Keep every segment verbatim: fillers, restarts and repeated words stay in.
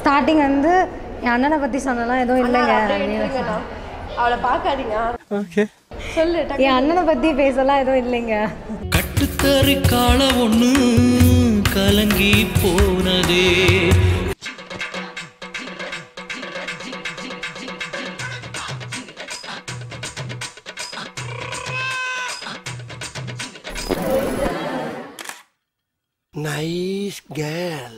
Starting வந்து என் அண்ணனை பத்தி சொன்னலாம் எதுவும் இல்லைங்க. அவளை பார்க்காதீங்க. ஓகே சொல்லு. என் அண்ணனை பத்தி பேசலாம் எதுவும் இல்லைங்க. கட்டுக்கறி கால ஒண்ணு கலங்கி போனதே. Nice girl.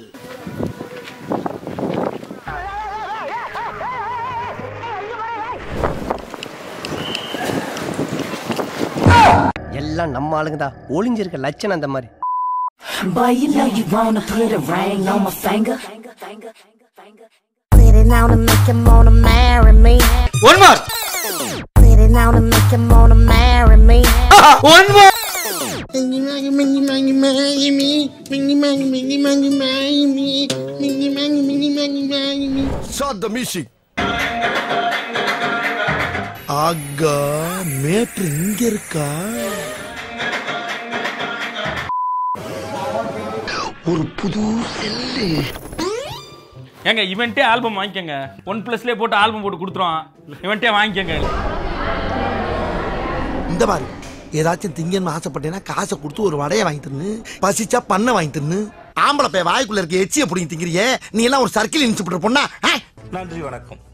எல்லாம் நம்ம ஆளுங்க தான். ஒளிஞ்சிருக்க லட்சணம் அந்த மாதிரி. Boy, you know you wanna put a ring on my finger. Sitting down and make him wanna marry me. One more. Sitting down and make him wanna marry me. One more. Start the music. ஆகா மேட்ரு இங்க இருக்கா? ஒரு புது cell. ஏங்க இவன்ட்டே album வாங்கிக்கங்க. One பிளஸ்லேயே போட்டு album போட்டு கொடுத்துருவான். இவன்ட்டே வாங்கிக்கங்க. இந்த மாதிரி ஏதாச்சும் திங்கன்னு ஆசைப்பட்டேன்னா காசை கொடுத்து ஒரு வடையை வாங்கி தின்னு, பசிச்சா பண்ண வாங்கி தின்னு. ஆம்பளை பைய வாய்க்குள்ள இருக்க எச்சியை பிடிங்கி திங்கிறியே, நீ எல்லாம் ஒரு சர்க்கிள் இன்ஸ்பெக்டர் பொண்ணா? நன்றி வணக்கம்.